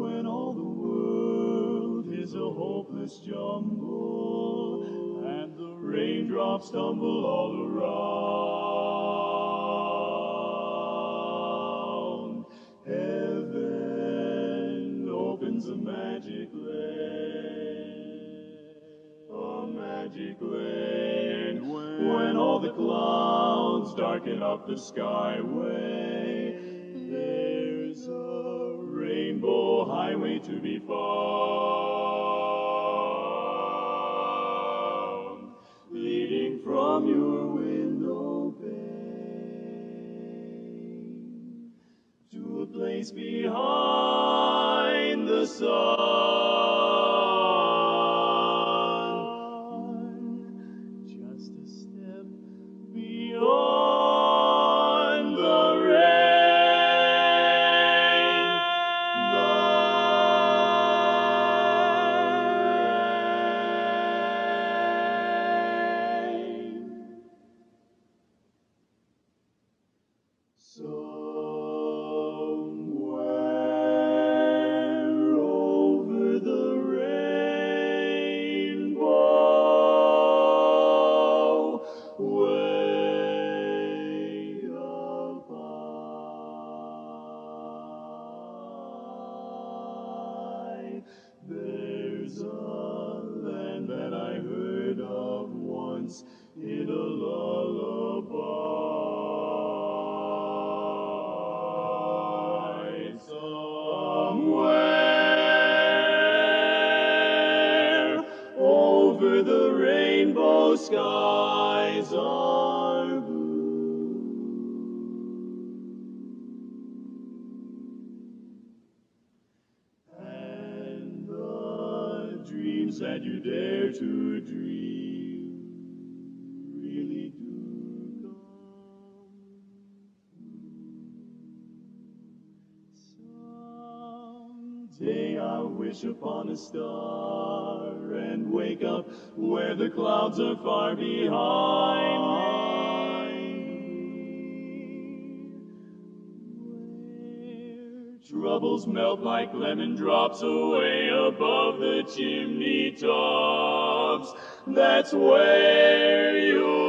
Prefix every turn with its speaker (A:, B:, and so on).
A: when all the world is a hopeless jumble, and the raindrops tumble all around. Heaven opens a magic lane, when all the clouds darken up the skyway, there's a rainbow highway to be found, leading from your window pane to a place behind the sun, just a step beyond the rain, somewhere over the rainbow, way up high, there's a land that I heard of once in a lullaby. Somewhere over the rainbow, skies are blue, and the dreams that you dare to dream really do come true. Someday I'll wish upon a star and wake up where the clouds are far behind me, where troubles melt like lemon drops away above the chimney tops. That's where you'll